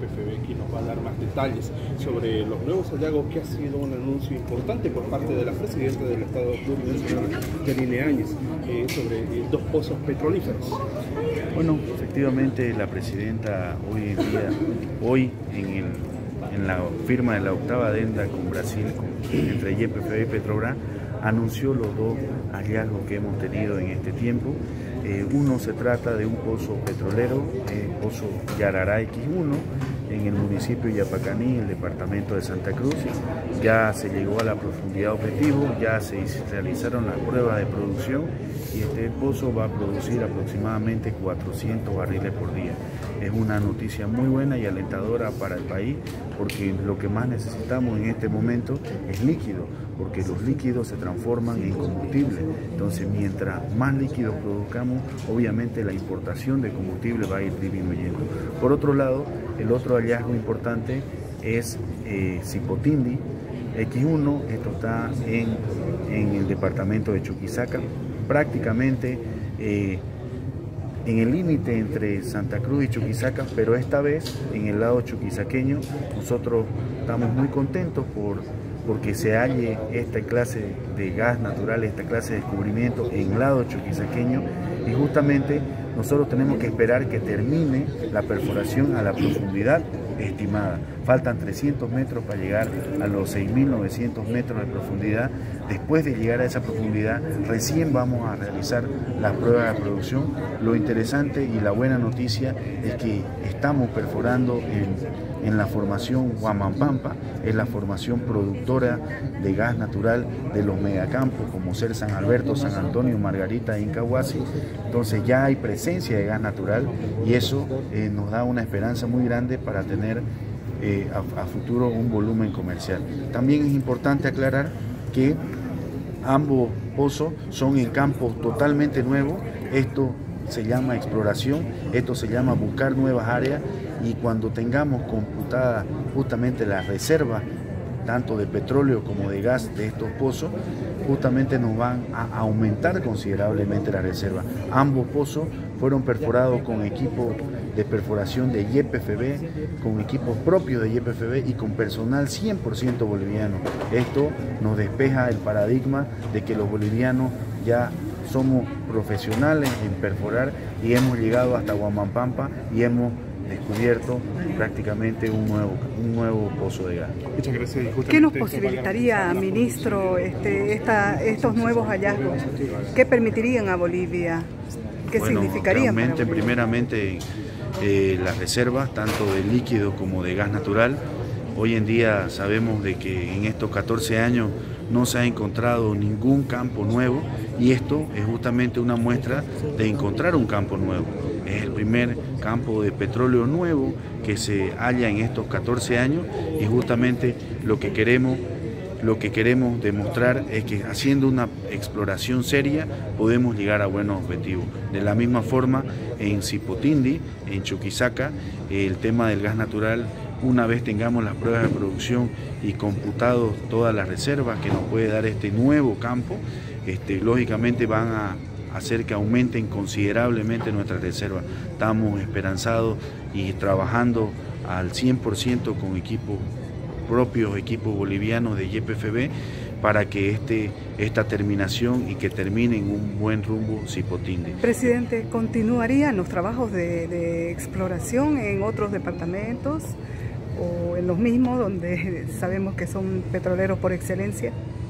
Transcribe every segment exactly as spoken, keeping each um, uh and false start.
F B, quien nos va a dar más detalles sobre los nuevos hallazgos, que ha sido un anuncio importante por parte de la presidenta del Estado plurinacional, Yanine Áñez, eh, sobre eh, dos pozos petrolíferos. Bueno, efectivamente la presidenta hoy en día, hoy en, el, en la firma de la octava adenda con Brasil, con, entre Y P F B y Petrobras, anunció los dos hallazgos que hemos tenido en este tiempo. Eh, uno se trata de un pozo petrolero, eh, pozo Yarará X uno, en el municipio de Yapacaní, el departamento de Santa Cruz. Ya se llegó a la profundidad objetivo, ya se realizaron las pruebas de producción y este pozo va a producir aproximadamente cuatrocientos barriles por día. Es una noticia muy buena y alentadora para el país, porque lo que más necesitamos en este momento es líquido, porque los líquidos se transforman en combustible. Entonces, mientras más líquidos produzcamos, obviamente la importación de combustible va a ir disminuyendo. Por otro lado, el otro hallazgo importante es eh, Cipotindi X uno. Esto está en, en el departamento de Chuquisaca, prácticamente eh, en el límite entre Santa Cruz y Chuquisaca, pero esta vez en el lado chuquisaqueño. Nosotros estamos muy contentos por porque se halle esta clase de gas natural, esta clase de descubrimiento en el lado chuquisaqueño, y justamente nosotros tenemos que esperar que termine la perforación a la profundidad estimada. Faltan trescientos metros para llegar a los seis mil novecientos metros de profundidad. Después de llegar a esa profundidad, recién vamos a realizar las pruebas de producción. Lo interesante y la buena noticia es que estamos perforando en, en la formación Huamampampa, es la formación productora de gas natural de los megacampos, como ser San Alberto, San Antonio, Margarita e Incahuasi. Entonces ya hay presencia de gas natural y eso eh, nos da una esperanza muy grande para tener eh, a, a futuro un volumen comercial. También es importante aclarar que ambos pozos son en campos totalmente nuevos. Esto se llama exploración, esto se llama buscar nuevas áreas, y cuando tengamos computadas justamente las reservas tanto de petróleo como de gas de estos pozos, justamente nos van a aumentar considerablemente la reserva. Ambos pozos fueron perforados con equipos de perforación de Y P F B, con equipos propios de Y P F B y con personal cien por ciento boliviano. Esto nos despeja el paradigma de que los bolivianos ya somos profesionales en perforar, y hemos llegado hasta Huamampampa y hemos descubierto prácticamente un nuevo, un nuevo pozo de gas. Muchas gracias. ¿Qué nos posibilitaría, ministro, este, esta, estos nuevos hallazgos? ¿Qué permitirían a Bolivia? ¿Qué bueno, significarían para Bolivia? Primeramente, eh, las reservas, tanto de líquido como de gas natural. Hoy en día sabemos de que en estos catorce años no se ha encontrado ningún campo nuevo, y esto es justamente una muestra de encontrar un campo nuevo. Es el primer campo de petróleo nuevo que se halla en estos catorce años, y justamente lo que queremos, lo que queremos demostrar es que haciendo una exploración seria podemos llegar a buenos objetivos. De la misma forma, en Cipotindi, en Chuquisaca, el tema del gas natural, una vez tengamos las pruebas de producción y computados todas las reservas que nos puede dar este nuevo campo, este, lógicamente van a hacer que aumenten considerablemente nuestras reservas. Estamos esperanzados y trabajando al cien por ciento con equipos propios, equipos bolivianos de Y P F B, para que este, esta terminación y que termine en un buen rumbo Cipotindi. Presidente, ¿continuarían los trabajos de, de exploración en otros departamentos o en los mismos, donde sabemos que son petroleros por excelencia?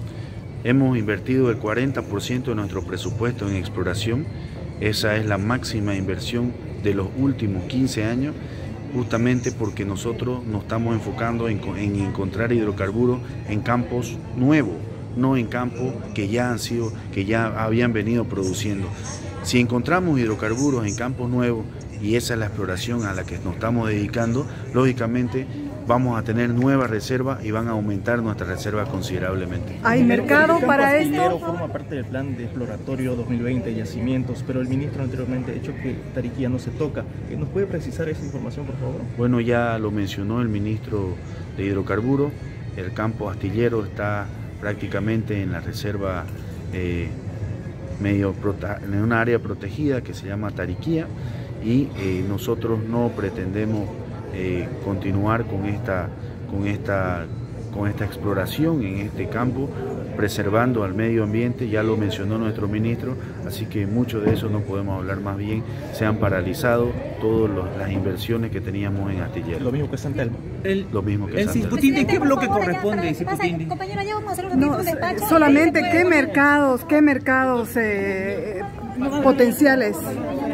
Hemos invertido el cuarenta por ciento de nuestro presupuesto en exploración. Esa es la máxima inversión de los últimos quince años, justamente porque nosotros nos estamos enfocando en, en encontrar hidrocarburos en campos nuevos, no en campos que ya han sido, que ya habían venido produciendo. Si encontramos hidrocarburos en campos nuevos, y esa es la exploración a la que nos estamos dedicando, lógicamente vamos a tener nuevas reservas y van a aumentar nuestras reservas considerablemente. ¿Hay mercado para esto? Forma parte del plan de exploratorio dos mil veinte, yacimientos, pero el ministro anteriormente ha dicho que Tariquía no se toca. ¿Nos puede precisar esa información, por favor? Bueno, ya lo mencionó el ministro de Hidrocarburos. El campo astillero está prácticamente en la reserva eh, medio en una área protegida que se llama Tariquía, y eh, nosotros no pretendemos eh, continuar con esta, con esta, con esta exploración en este campo, preservando al medio ambiente. Ya lo mencionó nuestro ministro, así que mucho de eso no podemos hablar. Más bien se han paralizado todas las inversiones que teníamos en Astillero. Lo mismo que Santelmo. El, Lo mismo que el Santelmo. Cisputindi, ¿qué bloque corresponde, Cisputindi? Compañera, ya vamos a hacer No, un despacho. solamente qué mercados, qué mercados eh, potenciales